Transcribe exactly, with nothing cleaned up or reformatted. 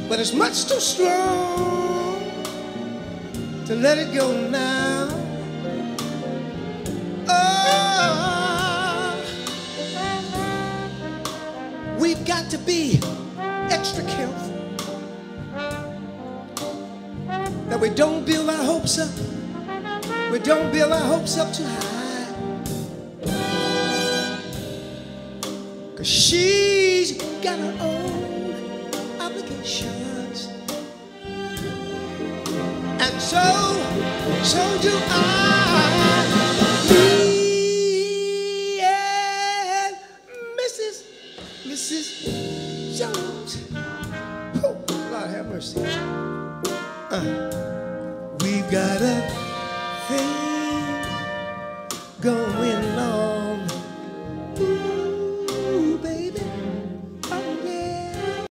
but it's much too strong to let it go now. Oh, we've got to be extra careful that we don't build our hopes up. We don't build our hopes up too high, 'cause she's got her own obligations, and so, so do I. Me and Missus Missus Jones. Oh, Lord have mercy. Uh, we've got a